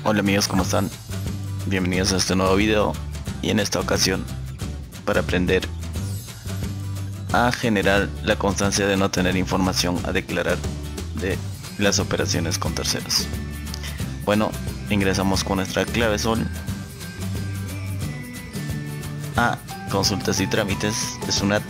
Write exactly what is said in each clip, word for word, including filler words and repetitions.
Hola amigos, ¿cómo están? Bienvenidos a este nuevo video y en esta ocasión para aprender a generar la constancia de no tener información a declarar de las operaciones con terceros. Bueno, ingresamos con nuestra clave sol a consultas y trámites de SUNAT.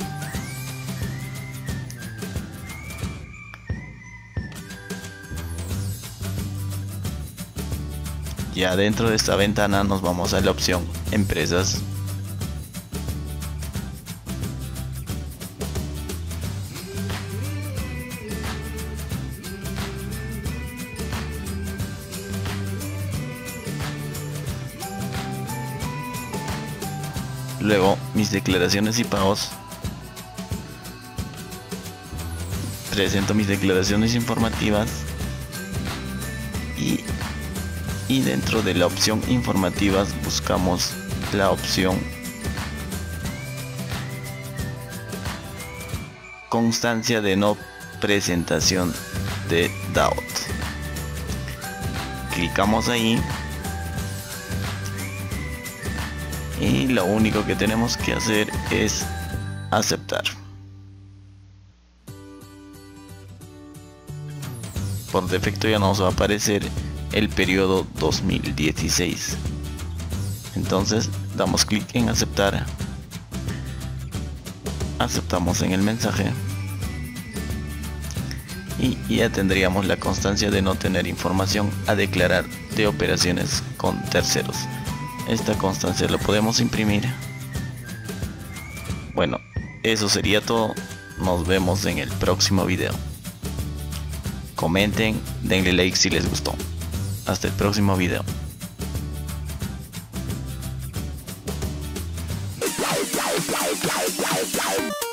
Ya dentro de esta ventana nos vamos a la opción empresas. Luego mis declaraciones y pagos. Presento mis declaraciones informativas y Y dentro de la opción informativas buscamos la opción constancia de no presentación de D A U T. Clicamos ahí y lo único que tenemos que hacer es aceptar. Por defecto ya nos va a aparecer el periodo dos mil dieciséis. Entonces damos clic en aceptar, aceptamos en el mensaje y ya tendríamos la constancia de no tener información a declarar de operaciones con terceros. Esta constancia la podemos imprimir. Bueno, eso sería todo. Nos vemos en el próximo video. Comenten, denle like si les gustó. Hasta el próximo video. Bye, bye, bye, bye, bye, bye.